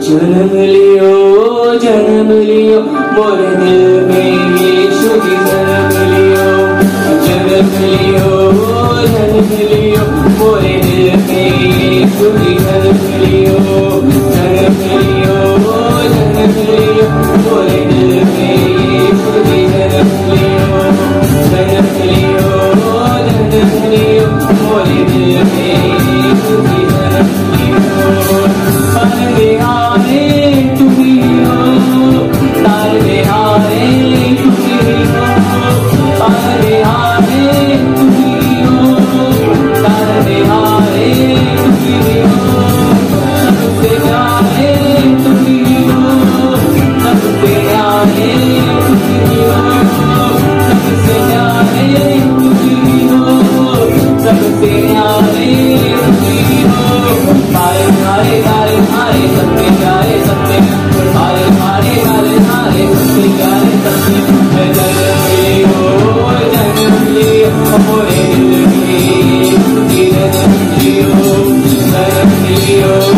जन्म लियो मोरे दिल में यीशु जी जन्म लियो। जन्म लियो मोरे दिल में यीशु जी जन्म लियो। जन्म लियो मोरे दिल में यीशु जी जन्म लियो। जन्म लियो मोरे दिल में यीशु जी जन्म लियो। तारे तुम्ही हो, तारे हारे तुम्ही हो, तारे हारे तुम्ही हो, तारे हारे तुम्ही हो, सबसे प्यारे तुम्ही हो, सबसे प्यारे तुम्ही हो, सबसे प्यारे तुम्ही हो, सबसे प्यारे तुम्ही हो। तारे हारे तारे हारे सबसे प्यारे सबसे हारे हारे हारे हारे सबसे प्यारे सबसे। जन्म लियो मोरे दिल में यीशु जी जन्म लियो। जन्म लियो